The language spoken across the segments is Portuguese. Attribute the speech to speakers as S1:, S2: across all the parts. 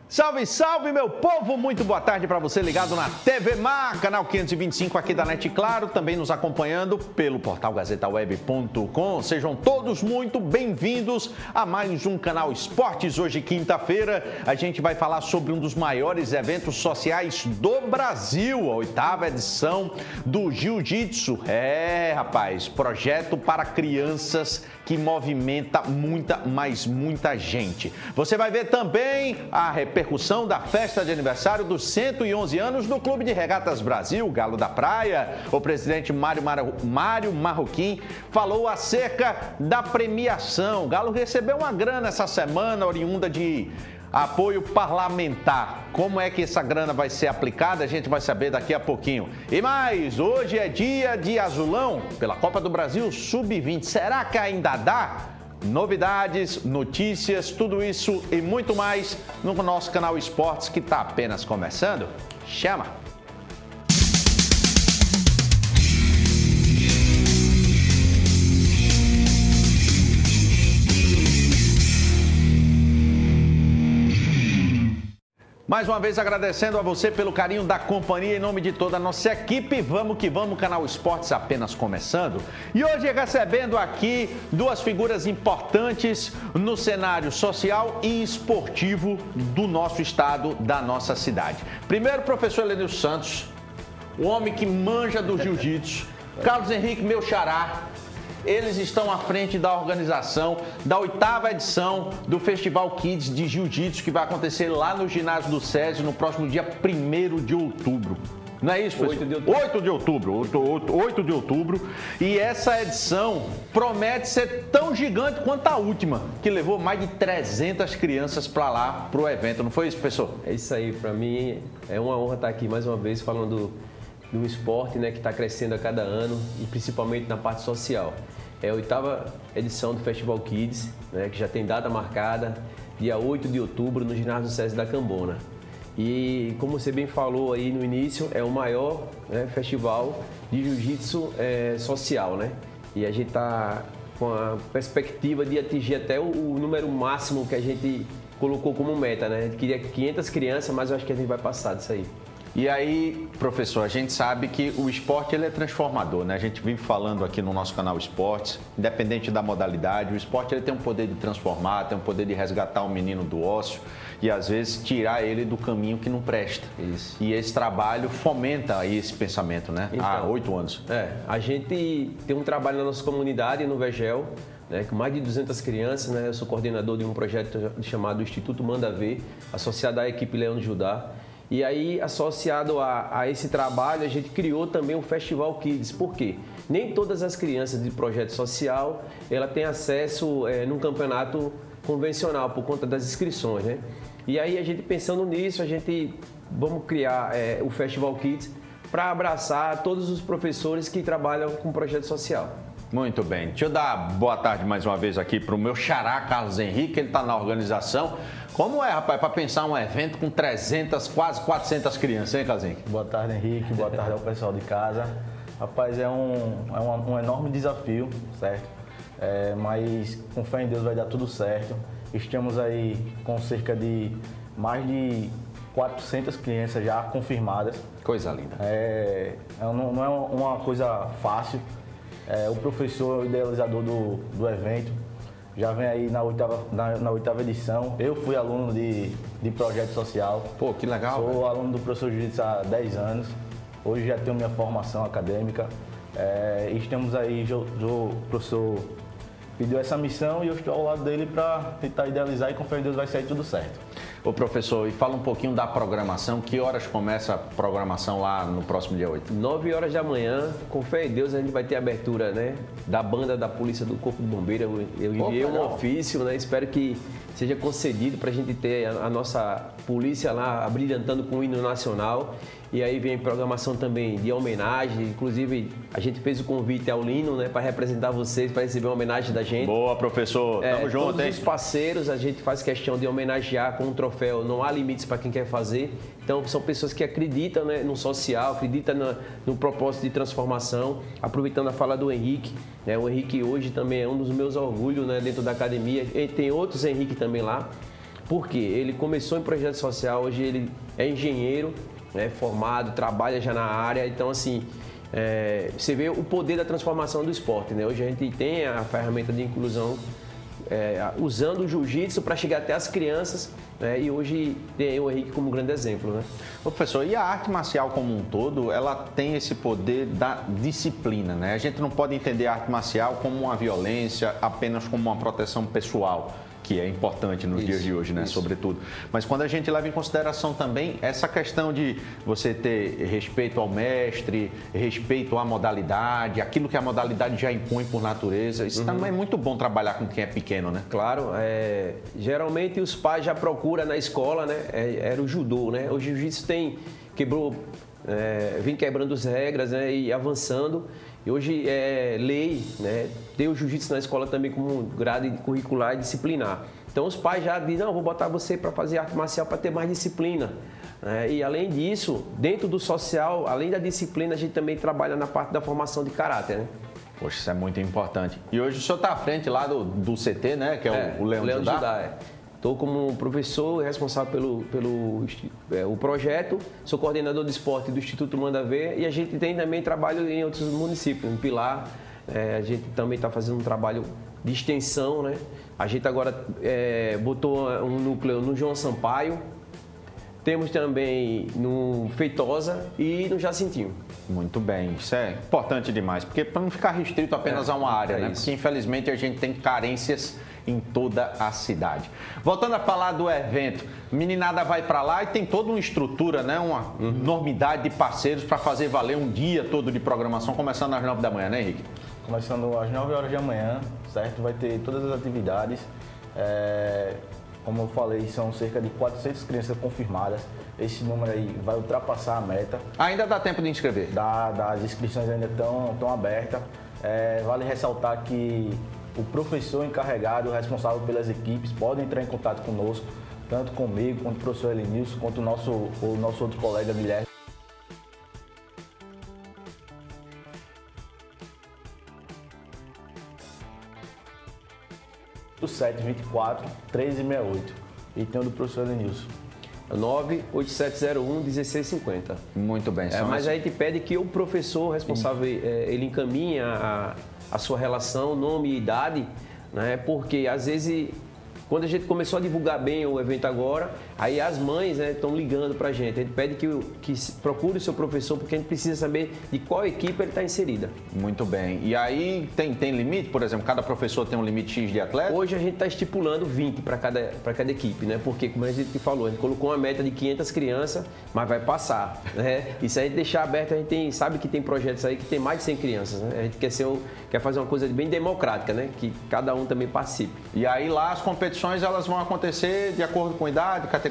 S1: Salve, salve, meu povo! Muito boa tarde para você ligado na TV Mar, canal 525 aqui da NET Claro, também nos acompanhando pelo portal gazetaweb.com. Sejam todos muito bem-vindos a mais um Canal Esportes. Hoje, quinta-feira, a gente vai falar sobre um dos maiores eventos sociais do Brasil, a 8ª edição do Jiu-Jitsu. Rapaz, projeto para crianças que movimenta muita gente. Você vai ver também a repercussão da festa de aniversário dos 111 anos do Clube de Regatas Brasil, Galo da Praia. O presidente Mário Marroquim falou acerca da premiação. O Galo recebeu uma grana essa semana, oriunda de apoio parlamentar. Como é que essa grana vai ser aplicada, a gente vai saber daqui a pouquinho. E mais, hoje é dia de azulão pela Copa do Brasil Sub-20. Será que ainda dá? Novidades, notícias, tudo isso e muito mais no nosso canal Esportes, que está apenas começando. Chama! Mais uma vez agradecendo a você pelo carinho da companhia em nome de toda a nossa equipe. Vamos que vamos, Canal Esportes apenas começando. E hoje recebendo aqui duas figuras importantes no cenário social e esportivo do nosso estado, da nossa cidade. Primeiro, o professor Helenilson Santos, o homem que manja do jiu-jitsu. Carlos Henrique, meu xará. Eles estão à frente da organização da 8ª edição do Festival Kids de Jiu-Jitsu, que vai acontecer lá no ginásio do SESI no próximo dia 1º de outubro. Não é isso, professor? 8 de outubro. E essa edição promete ser tão gigante quanto a última, que levou mais de 300 crianças para lá, para o evento. Não foi isso, professor?
S2: É isso aí. Para mim é uma honra estar aqui mais uma vez falando do esporte, né, que está crescendo a cada ano e principalmente na parte social. É a 8ª edição do Festival Kids, né, que já tem data marcada, dia 8 de outubro, no ginásio do SESI da Cambona. E como você bem falou aí no início, é o maior, né, festival de jiu-jitsu social, né? E a gente está com a perspectiva de atingir até o número máximo que a gente colocou como meta, né? A gente queria 500 crianças, mas eu acho que a gente vai passar disso aí.
S1: E aí, professor, a gente sabe que o esporte ele é transformador, né? A gente vive falando aqui no nosso canal Esportes, independente da modalidade, o esporte ele tem um poder de transformar, tem um poder de resgatar o menino do ócio e às vezes tirar ele do caminho que não presta.
S2: Isso.
S1: E esse trabalho fomenta aí esse pensamento, né?
S2: Então,
S1: há 8 anos.
S2: A gente tem um trabalho na nossa comunidade, no Vegel, né, com mais de 200 crianças, né? Eu sou coordenador de um projeto chamado Instituto Manda Ver, associado à equipe Leão de Judá. E aí, associado a esse trabalho, a gente criou também o Festival Kids. Por quê? Nem todas as crianças de projeto social, ela tem acesso num campeonato convencional, por conta das inscrições, né? E aí, a gente pensando nisso, vamos criar o Festival Kids para abraçar todos os professores que trabalham com projeto social.
S1: Muito bem. Deixa eu dar boa tarde mais uma vez aqui para o meu xará, Carlos Henrique, ele está na organização. Como é, rapaz, para pensar um evento com 300, quase 400 crianças, hein, Carlos Henrique?
S3: Boa tarde, Henrique. Boa tarde ao pessoal de casa. Rapaz, é um enorme desafio, certo? Mas com fé em Deus vai dar tudo certo. Estamos aí com cerca de mais de 400 crianças já confirmadas.
S1: Coisa linda.
S3: Não é uma coisa fácil. O professor idealizador do evento já vem aí na 8ª edição. Eu fui aluno de projeto social.
S1: Pô, que legal.
S3: Sou aluno do professor Jiu-Jitsu há 10 anos. Hoje já tenho minha formação acadêmica. Estamos aí, o professor pediu essa missão e eu estou ao lado dele para tentar idealizar e com fé em Deus vai sair tudo certo.
S1: Ô professor, e fala um pouquinho da programação. Que horas começa a programação lá no próximo dia 8?
S2: 9 horas da manhã, com fé em Deus, a gente vai ter a abertura, né, da banda da Polícia do Corpo de Bombeiro. Eu enviei um ofício, né, espero que seja concedido para a gente ter a nossa polícia lá abrilhantando com o hino nacional. E aí vem programação também de homenagem, inclusive a gente fez o convite ao Lino, né, para representar vocês, para receber uma homenagem da gente.
S1: Boa, professor, tamo junto,
S2: todos
S1: hein?
S2: Os parceiros, a gente faz questão de homenagear com um troféu, não há limites para quem quer fazer. Então são pessoas que acreditam, né, no social, acreditam no propósito de transformação. Aproveitando a fala do Henrique, né, o Henrique hoje também é um dos meus orgulhos, né, dentro da academia, e tem outros Henrique também lá. Por quê? Ele começou em projeto social, hoje ele é engenheiro, né, formado, trabalha já na área, então assim, você vê o poder da transformação do esporte, né? Hoje a gente tem a ferramenta de inclusão usando o jiu-jitsu para chegar até as crianças, né? E hoje tem o Henrique como um grande exemplo, né?
S1: Ô, professor, e a arte marcial como um todo, ela tem esse poder da disciplina, né? A gente não pode entender a arte marcial como uma violência, apenas como uma proteção pessoal, que é importante nos dias de hoje, né? Sobretudo. Mas quando a gente leva em consideração também essa questão de você ter respeito ao mestre, respeito à modalidade, aquilo que a modalidade já impõe por natureza, isso também é muito bom trabalhar com quem é pequeno, né?
S2: Claro, geralmente os pais já procuram na escola, né? Era o judô, né? O jiu-jitsu vem quebrando as regras, né? E avançando. E hoje é lei, né? Tem o jiu-jitsu na escola também como grade curricular e disciplinar. Então os pais já dizem, não, vou botar você para fazer arte marcial para ter mais disciplina. E além disso, dentro do social, além da disciplina, a gente também trabalha na parte da formação de caráter, né?
S1: Poxa, isso é muito importante. E hoje o senhor está à frente lá do CT, né? Que é o Leão de Judá.
S2: Estou como professor responsável pelo o projeto, sou coordenador de esporte do Instituto Manda Ver e a gente tem também trabalho em outros municípios, em Pilar, a gente também está fazendo um trabalho de extensão, né? A gente agora botou um núcleo no João Sampaio, temos também no Feitosa e no Jacintinho.
S1: Muito bem, isso é importante demais, porque para não ficar restrito apenas a uma área, né? Porque infelizmente a gente tem carências em toda a cidade. Voltando a falar do evento, meninada vai para lá e tem toda uma estrutura, né? Uma enormidade de parceiros para fazer valer um dia todo de programação, começando às 9 da manhã, né, Henrique?
S3: Começando às 9 horas da manhã, certo? Vai ter todas as atividades. Como eu falei, são cerca de 400 crianças confirmadas. Esse número aí vai ultrapassar a meta.
S1: Ainda dá tempo de inscrever?
S3: As inscrições ainda estão abertas. Vale ressaltar que o professor encarregado, responsável pelas equipes, pode entrar em contato conosco, tanto comigo, quanto o professor Elenilson, quanto o nosso outro colega Guilherme. 724-1368. E tem o do professor Elenilson.
S2: 98701-1650.
S1: Muito bem.
S2: Mas a gente pede que o professor responsável, ele encaminhe a sua relação, nome e idade, né? Porque às vezes, quando a gente começou a divulgar bem o evento agora, aí as mães estão ligando pra gente. A gente pede que procure o seu professor, porque a gente precisa saber de qual equipe ele está inserida.
S1: Muito bem. E aí tem limite? Por exemplo, cada professor tem um limite X de atleta?
S2: Hoje a gente está estipulando 20 para cada equipe, né? Porque, como a gente falou, a gente colocou uma meta de 500 crianças, mas vai passar, né? E se a gente deixar aberto, a gente sabe que tem projetos aí que tem mais de 100 crianças, né? A gente quer fazer uma coisa bem democrática, né? Que cada um também participe.
S1: E aí lá as competições elas vão acontecer de acordo com idade, categoria?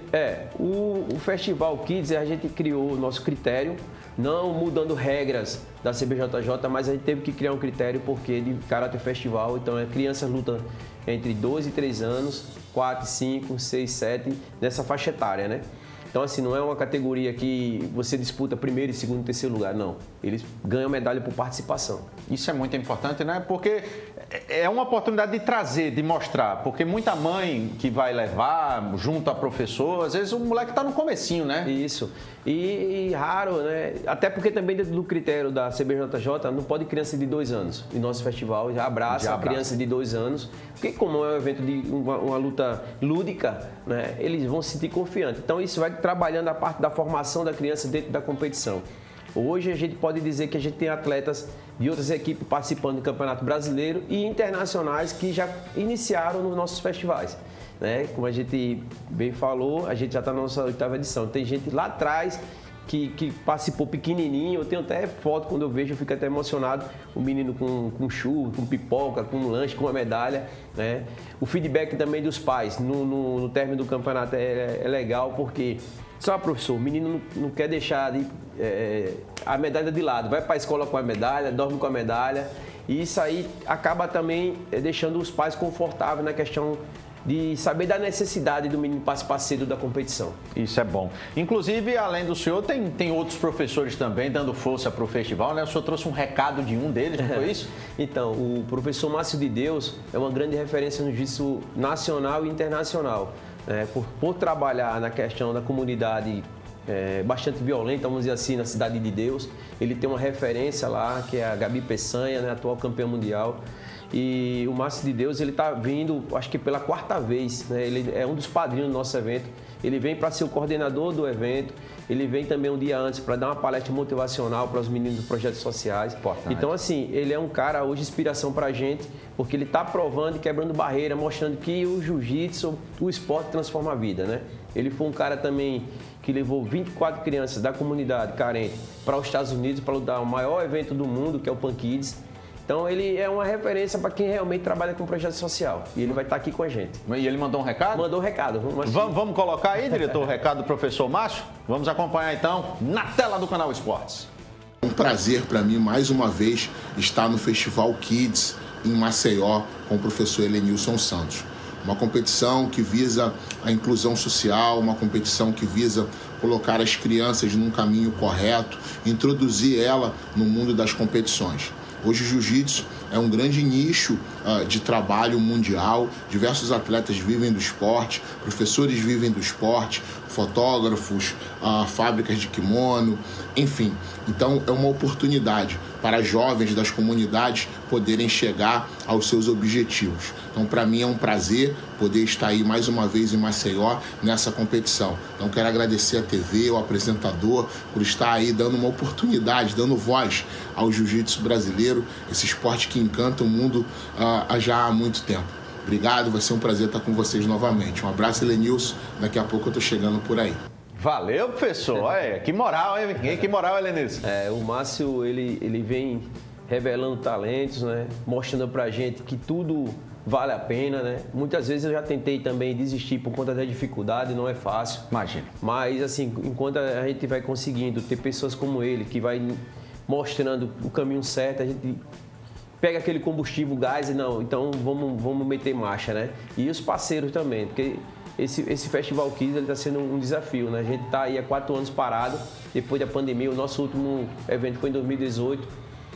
S2: O Festival Kids, a gente criou o nosso critério, não mudando regras da CBJJ, mas a gente teve que criar um critério porque de caráter festival, então crianças lutam entre 2 e 3 anos, 4, 5, 6, 7, nessa faixa etária, né? Então, assim, não é uma categoria que você disputa primeiro, segundo e terceiro lugar, não. Eles ganham medalha por participação.
S1: Isso é muito importante, né? Porque é uma oportunidade de trazer, de mostrar. Porque muita mãe que vai levar junto a professor, às vezes o moleque está no comecinho, né?
S2: Isso. E raro, né? Até porque também dentro do critério da CBJJ não pode criança de 2 anos. E nosso festival já abraça a criança de 2 anos. Porque como é um evento de uma luta lúdica, né? Eles vão se sentir confiantes. Então isso vai trabalhando a parte da formação da criança dentro da competição. Hoje a gente pode dizer que a gente tem atletas de outras equipes participando do Campeonato Brasileiro e internacionais que já iniciaram nos nossos festivais, né? Como a gente bem falou, a gente já está na nossa 8ª edição. Tem gente lá atrás que participou pequenininho, eu tenho até foto, quando eu vejo eu fico até emocionado, o menino com churro, com pipoca, com lanche, com uma medalha, né? O feedback também dos pais no término do campeonato é legal, porque só, professor, o menino não quer deixar a medalha de lado, vai para a escola com a medalha, dorme com a medalha, e isso aí acaba também deixando os pais confortáveis na questão de saber da necessidade do menino participar cedo da competição.
S1: Isso é bom. Inclusive, além do senhor, tem outros professores também dando força para o festival, né? O senhor trouxe um recado de um deles, não foi isso?
S2: Então, o professor Márcio de Deus é uma grande referência no jiu-jitsu nacional e internacional. por trabalhar na questão da comunidade bastante violenta, vamos dizer assim, na Cidade de Deus. Ele tem uma referência lá, que é a Gabi Peçanha, né, atual campeã mundial. E o Márcio de Deus, ele está vindo, acho que pela 4ª vez, né? Ele é um dos padrinhos do nosso evento. Ele vem para ser o coordenador do evento, ele vem também um dia antes para dar uma palestra motivacional para os meninos dos projetos sociais. Importante. Então, assim, ele é um cara hoje inspiração para a gente, porque ele está provando e quebrando barreira, mostrando que o jiu-jitsu, o esporte transforma a vida, né? Ele foi um cara também que levou 24 crianças da comunidade carente para os Estados Unidos para lutar o maior evento do mundo, que é o Pan Kids. Então, ele é uma referência para quem realmente trabalha com projeto social. E ele vai estar aqui com a gente.
S1: E ele mandou um recado?
S2: Mandou um recado.
S1: Vamos colocar aí, diretor, o recado do professor Márcio? Vamos acompanhar, então, na tela do Canal Esportes.
S4: É um prazer para mim, mais uma vez, estar no Festival Kids em Maceió com o professor Helenilson Santos. Uma competição que visa a inclusão social, uma competição que visa colocar as crianças num caminho correto, introduzir ela no mundo das competições. Hoje o jiu-jitsu é um grande nicho de trabalho mundial, diversos atletas vivem do esporte, professores vivem do esporte, fotógrafos, fábricas de kimono, enfim. Então é uma oportunidade para jovens das comunidades poderem chegar aos seus objetivos. Então para mim é um prazer poder estar aí mais uma vez em Maceió nessa competição. Então quero agradecer a TV, o apresentador, por estar aí dando uma oportunidade, dando voz ao jiu-jitsu brasileiro, esse esporte que encanta o mundo já há muito tempo. Obrigado, vai ser um prazer estar com vocês novamente. Um abraço, Helenilson. Daqui a pouco eu estou chegando por aí.
S1: Valeu, professor. Olha, que moral, hein? Que moral, Helenilson.
S2: O Márcio, ele vem revelando talentos, né? Mostrando pra gente que tudo vale a pena, né? Muitas vezes eu já tentei também desistir por conta da dificuldade, não é fácil.
S1: Imagina.
S2: Mas, assim, enquanto a gente vai conseguindo ter pessoas como ele, que vai mostrando o caminho certo, a gente pega aquele combustível, gás e não, então vamos meter marcha, né? E os parceiros também, porque esse Festival Kids está sendo um desafio, né? A gente está aí há 4 anos parado, depois da pandemia. O nosso último evento foi em 2018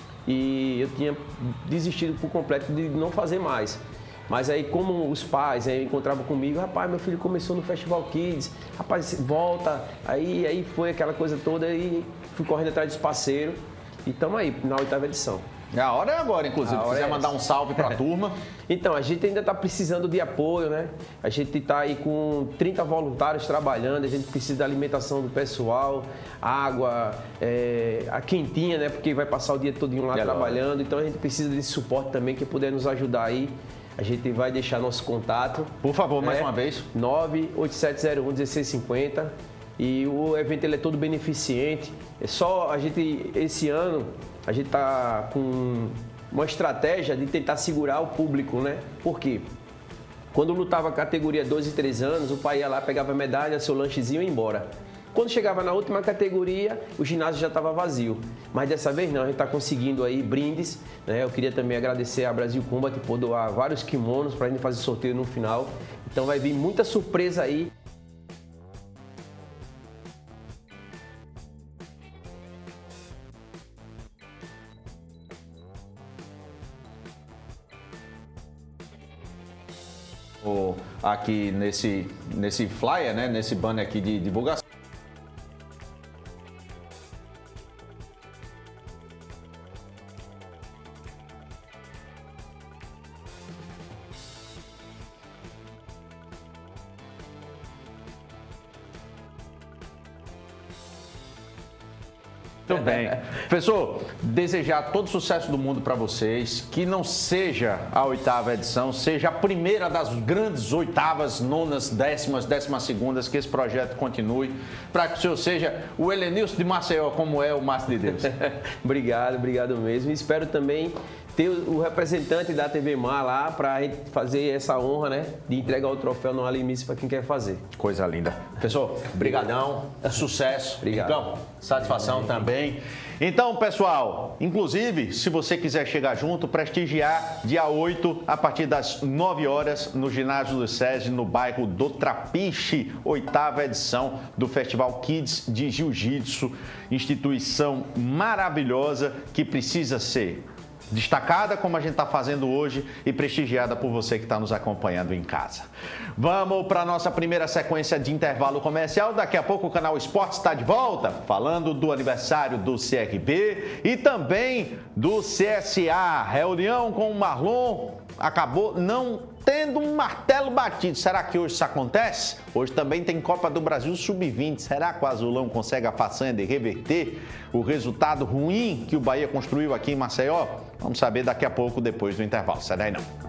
S2: e eu tinha desistido por completo de não fazer mais. Mas aí, como os pais encontravam comigo, rapaz, meu filho começou no Festival Kids, rapaz, volta. Aí foi aquela coisa toda e fui correndo atrás dos parceiros e estamos aí na 8ª edição.
S1: A hora é agora, inclusive. Se quiser mandar um salve para a turma.
S2: Então, a gente ainda está precisando de apoio, né? A gente está aí com 30 voluntários trabalhando, a gente precisa da alimentação do pessoal, água, a quentinha, né? Porque vai passar o dia todinho lá trabalhando. Então, a gente precisa desse suporte também, que puder nos ajudar aí. A gente vai deixar nosso contato.
S1: Por favor, mais uma vez.
S2: 98701-1650. E o evento ele é todo beneficente. Esse ano, a gente está com uma estratégia de tentar segurar o público, né? Por quê? Quando lutava a categoria 12 e 3 anos, o pai ia lá, pegava a medalha, seu lanchezinho e ia embora. Quando chegava na última categoria, o ginásio já estava vazio. Mas dessa vez não, a gente está conseguindo aí brindes, né? Eu queria também agradecer a Brasil Combat por doar vários kimonos para a gente fazer sorteio no final. Então vai vir muita surpresa aí.
S1: Aqui nesse flyer, né? Nesse banner aqui de divulgação. Muito bem. Professor, desejar todo o sucesso do mundo para vocês, que não seja a 8ª edição, seja a primeira das grandes 8ª, 9ª, 10ª, 12ª, que esse projeto continue, para que o senhor seja o Helenilson de Maceió, como é o Márcio de Deus.
S2: Obrigado mesmo. E espero também ter o representante da TV Mar lá para a gente fazer essa honra, né, de entregar o troféu no Alimice para quem quer fazer.
S1: Coisa linda. Professor, brigadão, sucesso.
S2: Obrigado.
S1: Então, satisfação também. Então, pessoal, inclusive, se você quiser chegar junto, prestigiar dia 8, a partir das 9 horas, no ginásio do SESI, no bairro do Trapiche, 8ª edição do Festival Kids de Jiu-Jitsu, instituição maravilhosa que precisa ser destacada como a gente está fazendo hoje e prestigiada por você que está nos acompanhando em casa. Vamos para a nossa primeira sequência de intervalo comercial. Daqui a pouco o Canal Esporte está de volta, falando do aniversário do CRB e também do CSA. Reunião com o Marlon acabou não tendo um martelo batido. Será que hoje isso acontece? Hoje também tem Copa do Brasil Sub-20. Será que o Azulão consegue a façanha de reverter o resultado ruim que o Bahia construiu aqui em Maceió? Vamos saber daqui a pouco, depois do intervalo. Sai daí não.